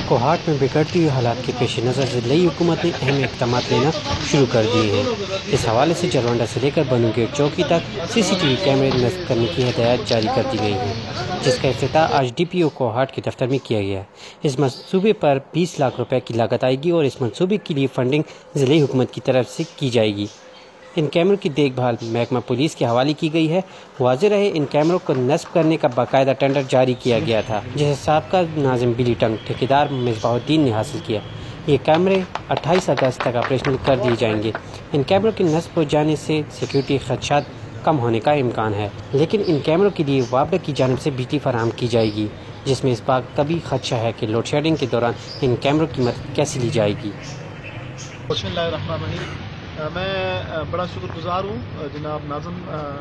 کوہاٹ میں بگڑتی ہوئی حالات کے پیش نظر ضلعی حکومت نے اہم اقدامات لینا شروع کر دیے ہیں۔ اس حوالے سے جلوانڈا سے لے کر بنو گیٹ چوکی تک CCTV کیمرے نصب کرنے کی ہدایات جاری کر دی گئی ہیں، جس کا افتتاح آج DPO کوہاٹ کے دفتر میں کیا گیا۔ اس منصوبے پر 20 لاکھ روپے کی لاگت آئے گی اور اس منصوبے کے لیے فنڈنگ ضلعی حکومت کی طرف سے کی جائے گی۔ ان کیمروں کی دیکھ بھال محکمہ پولیس کے حوالے کی گئی ہے۔ واضح رہے، ان کیمروں کو نصب کرنے کا باقاعدہ ٹینڈر جاری کیا گیا تھا، جسے سابقہ ناظم بلی ٹنگ ٹھیکیدار مصباح الدین نے حاصل کیا۔ یہ کیمرے 28 اگست تک آپریشنل کر دیے جائیں گے۔ ان کیمروں کے نصب ہو جانے سے سیکیورٹی خدشات کم ہونے کا امکان ہے، لیکن ان کیمروں کے لیے وابڈا کی جانب سے بجلی فراہم کی جائے گی، جس میں اس بات کا بھی خدشہ ہے کہ لوڈ شیڈنگ کے دوران ان کیمروں کی مدد کیسے لی جائے گی۔ بسم اللہ الرحمن الرحیم۔ میں بڑا شکر گزار ہوں جناب ناظم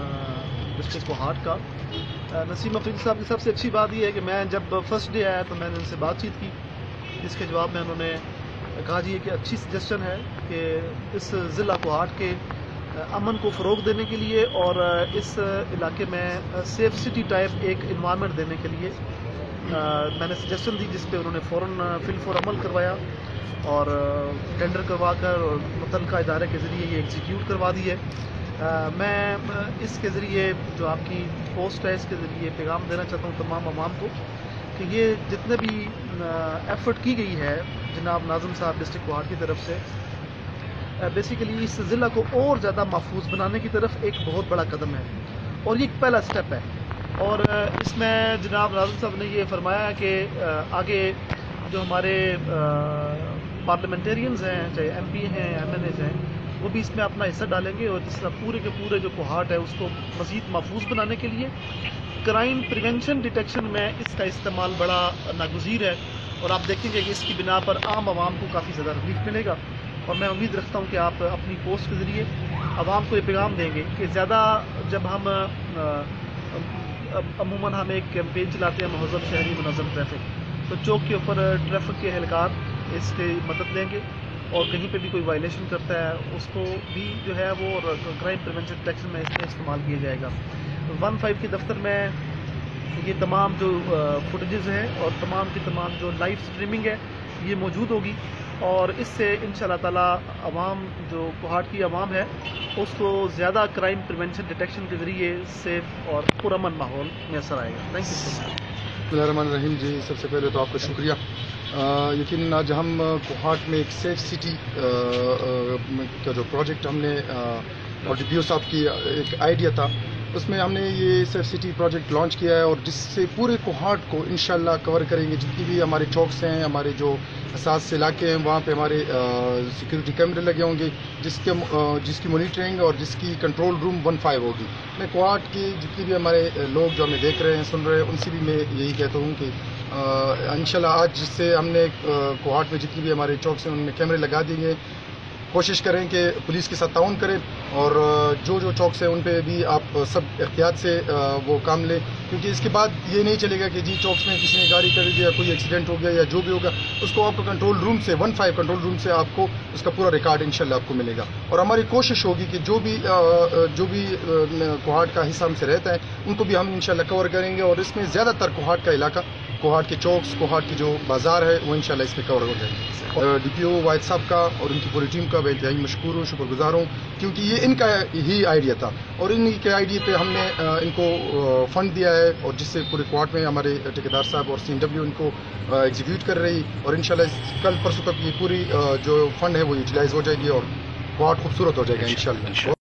ڈسٹرکٹ کوہاٹ کا۔ نسیم افریدی صاحب کی سب سے اچھی بات یہ ہے کہ میں جب فرسٹ ڈے آیا تو میں نے ان سے بات چیت کی، جس کے جواب میں انہوں نے کہا جی کہ اچھی سجیشن ہے کہ اس ضلع کوہاٹ کے امن کو فروغ دینے کے لیے اور اس علاقے میں سیف سٹی ٹائپ ایک انوائرمنٹ دینے کے لیے میں نے سجیشن دی، جس پہ انہوں نے فوراً فل فور عمل کروایا اور ٹینڈر کروا کر اور متعلقہ ادارے کے ذریعے یہ ایگزیکیوٹ کروا دی ہے۔ میں اس کے ذریعے جو آپ کی پوسٹ ہے، اس کے ذریعے پیغام دینا چاہتا ہوں تمام عوام کو کہ یہ جتنے بھی ایفرٹ کی گئی ہے جناب ناظم صاحب ڈسٹرکٹ کوہاٹ کی طرف سے، بیسیکلی اس ضلع کو اور زیادہ محفوظ بنانے کی طرف ایک بہت بڑا قدم ہے اور یہ ایک پہلا سٹیپ ہے۔ اور اس میں جناب ناظم صاحب نے یہ فرمایا کہ آگے جو ہمارے پارلیمنٹیرینز ہیں، چاہے MP ہیں، MLAs ہیں، وہ بھی اس میں اپنا حصہ ڈالیں گے اور جس طرح پورے کے پورے جو کوہاٹ ہے اس کو مزید محفوظ بنانے کے لیے کرائم پریونشن ڈیٹیکشن میں اس کا استعمال بڑا ناگزیر ہے اور آپ دیکھیں گے کہ اس کی بنا پر عام عوام کو کافی زیادہ ریلیف ملے گا۔ اور میں امید رکھتا ہوں کہ آپ اپنی پوسٹ کے ذریعے عوام کو یہ پیغام دیں گے کہ زیادہ جب ہم عموماً ہم ایک کیمپین چلاتے ہیں مہذب شہری منظم ٹریفک، تو چوک کے اوپر ٹریفک کے اہلکار اس کی مدد لیں گے اور کہیں پہ بھی کوئی وائلیشن کرتا ہے اس کو بھی جو ہے وہ کرائم پریونشن ڈیٹیکشن میں اس میں استعمال کیا جائے گا۔ 15 کے دفتر میں یہ تمام جو فوٹیجز ہیں اور تمام کی تمام جو لائیو سٹریمنگ ہے یہ موجود ہوگی اور اس سے انشاءاللہ تعالی عوام جو کوہاٹ کی عوام ہے اس کو زیادہ کرائم پریونشن ڈیٹیکشن کے ذریعے سیف اور پرامن ماحول میسر آئے گا۔ تھینک یو سو مچ۔ بسم اللہ الرحمن الرحیم۔ جی سب سے پہلے تو آپ کا شکریہ۔ یقیناً آج ہم کوہاٹ میں ایک سیف سٹی کا جو پروجیکٹ ہم نے اور DPO صاحب کی ایک آئیڈیا تھا، اس میں ہم نے یہ سیف سٹی پروجیکٹ لانچ کیا ہے اور جس سے پورے کوہاٹ کو انشاءاللہ کور کریں گے۔ جتنی بھی ہمارے چوکس ہیں، ہمارے جو حساس علاقے ہیں، وہاں پہ ہمارے سیکیورٹی کیمرے لگے ہوں گے جس کی مانیٹرنگ اور جس کی کنٹرول روم 15 ہوگی۔ میں کوہاٹ کے جتنے بھی ہمارے لوگ جو ہمیں دیکھ رہے ہیں، سن رہے ہیں، ان سے بھی میں یہی کہتا ہوں کہ انشاءاللہ آج جس سے ہم نے کوہاٹ میں جتنی بھی ہمارے چوکس ہیں ان میں کیمرے لگا دیے گے، کوشش کریں کہ پولیس کے ساتھ تعاون کریں اور جو چوکس ہیں ان پہ بھی آپ سب احتیاط سے وہ کام لیں، کیونکہ اس کے بعد یہ نہیں چلے گا کہ جی چوکس میں کسی نے گاڑی کر دی یا کوئی ایکسیڈنٹ ہو گیا یا جو بھی ہوگا، اس کو آپ کو کنٹرول روم سے 15 کنٹرول روم سے آپ کو اس کا پورا ریکارڈ انشاءاللہ آپ کو ملے گا۔ اور ہماری کوشش ہوگی کہ جو بھی کوہاٹ کا حصہ ہم سے رہتا ہے ان کو بھی ہم انشاءاللہ کور کریں گے اور اس میں زیادہ تر کوہاٹ کا علاقہ، کوہاٹ کے چوکس، کوہاٹ کی جو بازار ہے وہ انشاءاللہ اس میں کور ہو جائے گا۔ اور DPO واحد صاحب کا اور ان کی پوری ٹیم کا میں انتہائی مشکور ہوں، شکر گزار ہوں، کیونکہ یہ ان کا ہی آئیڈیا تھا اور ان کے آئیڈیا پہ ہم نے ان کو فنڈ دیا ہے اور جس سے پورے کوہاٹ میں ہمارے ٹھیکیدار صاحب اور CNW ان کو ایگزیکیوٹ کر رہی اور انشاءاللہ کل پرسوں تک یہ پوری جو فنڈ ہے وہ یوٹیلائز ہو جائے گی اور کوہاٹ خوبصورت ہو جائے گا انشاءاللہ۔